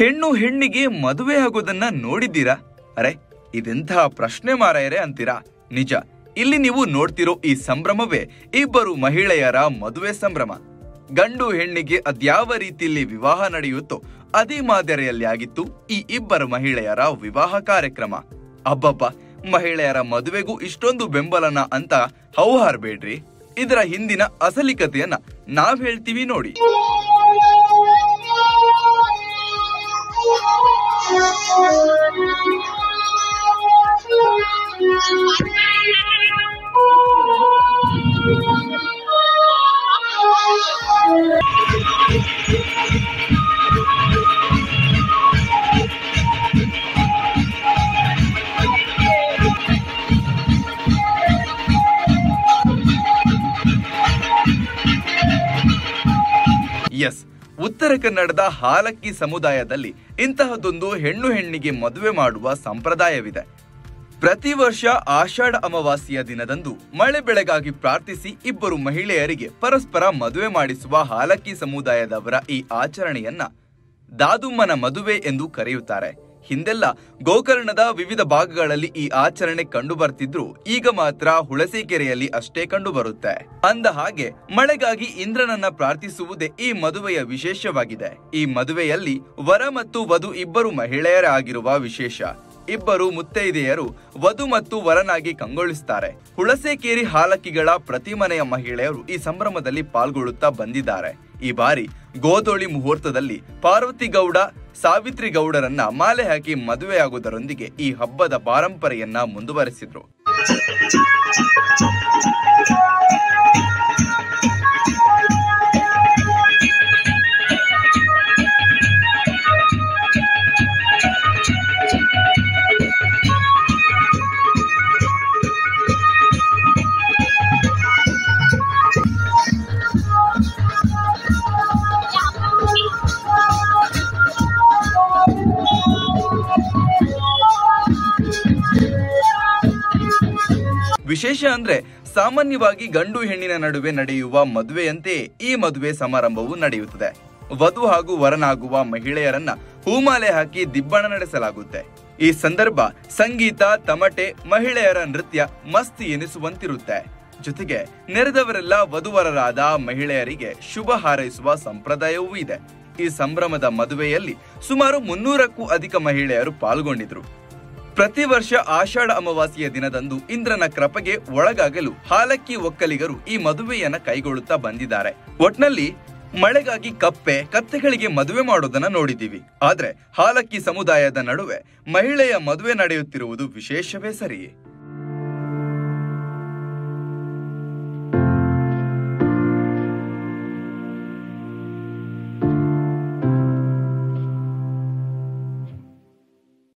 ಹೆಣ್ಣು ಹೆಣ್ಣಿಗೆ ಮದುವೆ ಆಗೋದನ್ನ ನೋಡಿದ್ದೀರಾ? ಅರೆ ಇದೆಂತಹ ಪ್ರಶ್ನೆ ಮಾರಾಯರೆ ಅಂತೀರಾ? ನಿಜ, ಇಲ್ಲಿ ನೀವು ನೋಡ್ತಿರೋ ಈ ಸಂಭ್ರಮವೇ ಇಬ್ಬರು ಮಹಿಳೆಯರ ಮದುವೆ ಸಂಭ್ರಮ. ಗಂಡು ಹೆಣ್ಣಿಗೆ ಅದ್ಯಾವ ರೀತಿಯಲ್ಲಿ ವಿವಾಹ ನಡೆಯುತ್ತೋ ಅದೇ ಮಾದರಿಯಲ್ಲಿ ಆಗಿತ್ತು ಈ ಇಬ್ಬರು ಮಹಿಳೆಯರ ವಿವಾಹ ಕಾರ್ಯಕ್ರಮ. ಅಬ್ಬಬ್ಬ, ಮಹಿಳೆಯರ ಮದುವೆಗೂ ಇಷ್ಟೊಂದು ಬೆಂಬಲನ ಅಂತ ಹೌಹಾರ್ಬೇಡ್ರಿ. ಇದರ ಹಿಂದಿನ ಅಸಲಿ ಕಥೆಯನ್ನ ನಾವ್ ಹೇಳ್ತೀವಿ ನೋಡಿ. ಎಸ್, ಉತ್ತರ ಕನ್ನಡದ ಹಾಲಕ್ಕಿ ಸಮುದಾಯದಲ್ಲಿ ಇಂತಹದೊಂದು ಹೆಣ್ಣು ಹೆಣ್ಣಿಗೆ ಮದುವೆ ಮಾಡುವ ಸಂಪ್ರದಾಯವಿದೆ. ಪ್ರತಿ ವರ್ಷ ಆಷಾಢ ಅಮಾವಾಸ್ಯೆಯ ದಿನದಂದು ಮಳೆ ಬೆಳೆಗಾಗಿ ಪ್ರಾರ್ಥಿಸಿ ಇಬ್ಬರು ಮಹಿಳೆಯರಿಗೆ ಪರಸ್ಪರ ಮದುವೆ ಮಾಡಿಸುವ ಹಾಲಕ್ಕಿ ಸಮುದಾಯದವರ ಈ ಆಚರಣೆಯನ್ನ ದಾದುಮ್ಮನ ಮದುವೆ ಎಂದು ಕರೆಯುತ್ತಾರೆ. ಹಿಂದೆಲ್ಲ ಗೋಕರ್ಣದ ವಿವಿಧ ಭಾಗಗಳಲ್ಲಿ ಈ ಆಚರಣೆ ಕಂಡು ಬರ್ತಿದ್ರು, ಈಗ ಮಾತ್ರ ಹುಣಸೇಕೆರೆಯಲ್ಲಿ ಅಷ್ಟೇ ಕಂಡು ಬರುತ್ತೆ. ಅಂದ ಹಾಗೆ ಮಳೆಗಾಗಿ ಇಂದ್ರನನ್ನ ಪ್ರಾರ್ಥಿಸುವುದೇ ಈ ಮದುವೆಯ ವಿಶೇಷವಾಗಿದೆ. ಈ ಮದುವೆಯಲ್ಲಿ ವರ ಮತ್ತು ವಧು ಇಬ್ಬರು ಮಹಿಳೆಯರೇ ಆಗಿರುವ ವಿಶೇಷ. ಇಬ್ಬರು ಮುತ್ತೈದೆಯರು ವಧು ಮತ್ತು ವರನಾಗಿ ಕಂಗೊಳಿಸುತ್ತಾರೆ. ಹುಣಸೇಕೇರಿ ಹಾಲಕ್ಕಿಗಳ ಪ್ರತಿ ಮನೆಯ ಮಹಿಳೆಯರು ಈ ಸಂಭ್ರಮದಲ್ಲಿ ಪಾಲ್ಗೊಳ್ಳುತ್ತಾ ಬಂದಿದ್ದಾರೆ. ಈ ಬಾರಿ ಗೋಧೋಳಿ ಮುಹೂರ್ತದಲ್ಲಿ ಪಾರ್ವತಿ ಗೌಡ ಸಾವಿತ್ರಿ ಗೌಡರನ್ನ ಮಾಲೆ ಹಾಕಿ ಮದುವೆಯಾಗುವುದರೊಂದಿಗೆ ಈ ಹಬ್ಬದ ಪಾರಂಪರೆಯನ್ನ ಮುಂದುವರೆಸಿದ್ರು. ವಿಶೇಷ ಅಂದ್ರೆ ಸಾಮಾನ್ಯವಾಗಿ ಗಂಡು ಹೆಣ್ಣಿನ ನಡುವೆ ನಡೆಯುವ ಮದುವೆಯಂತೆಯೇ ಈ ಮದುವೆ ಸಮಾರಂಭವು ನಡೆಯುತ್ತದೆ. ವಧು ಹಾಗೂ ವರನಾಗುವ ಮಹಿಳೆಯರನ್ನ ಹೂಮಾಲೆ ಹಾಕಿ ದಿಬ್ಬಣ ನಡೆಸಲಾಗುತ್ತೆ. ಈ ಸಂದರ್ಭ ಸಂಗೀತ, ತಮಟೆ, ಮಹಿಳೆಯರ ನೃತ್ಯ ಮಸ್ತಿ ಎನಿಸುವಂತಿರುತ್ತೆ. ಜೊತೆಗೆ ನೆರೆದವರೆಲ್ಲ ವಧುವರರಾದ ಮಹಿಳೆಯರಿಗೆ ಶುಭ ಹಾರೈಸುವ ಸಂಪ್ರದಾಯವೂ ಇದೆ. ಈ ಸಂಭ್ರಮದ ಮದುವೆಯಲ್ಲಿ ಸುಮಾರು 300ಕ್ಕೂ ಅಧಿಕ ಮಹಿಳೆಯರು ಪಾಲ್ಗೊಂಡಿದ್ರು. ಪ್ರತಿ ವರ್ಷ ಆಷಾಢ ಅಮಾವಾಸ್ಯೆಯ ದಿನದಂದು ಇಂದ್ರನ ಕೃಪೆಗೆ ಒಳಗಾಗಲು ಹಾಲಕ್ಕಿ ಒಕ್ಕಲಿಗರು ಈ ಮದುವೆಯನ್ನ ಕೈಗೊಳ್ಳುತ್ತಾ ಬಂದಿದ್ದಾರೆ. ಒಟ್ನಲ್ಲಿ ಮಳೆಗಾಗಿ ಕತ್ತೆಗಳಿಗೆ ಮದುವೆ ಮಾಡೋದನ್ನ ನೋಡಿದ್ದೀವಿ. ಆದ್ರೆ ಹಾಲಕ್ಕಿ ಸಮುದಾಯದ ನಡುವೆ ಮಹಿಳೆಯ ಮದುವೆ ನಡೆಯುತ್ತಿರುವುದು ವಿಶೇಷವೇ ಸರಿ.